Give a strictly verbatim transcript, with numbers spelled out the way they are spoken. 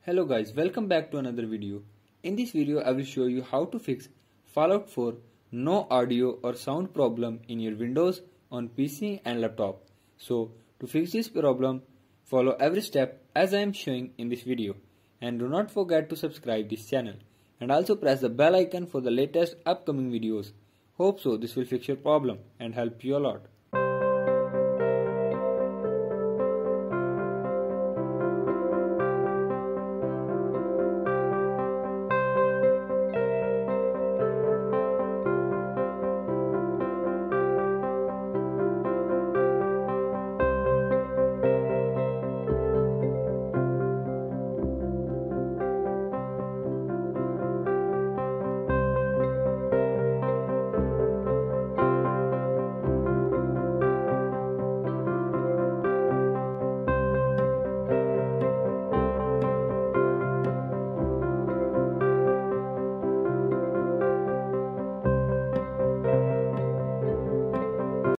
Hello guys, welcome back to another video. In this video I will show you how to fix Fallout four no audio or sound problem in your Windows on P C and laptop. So to fix this problem, follow every step as I am showing in this video, and do not forget to subscribe this channel and also press the bell icon for the latest upcoming videos. Hope so this will fix your problem and help you a lot.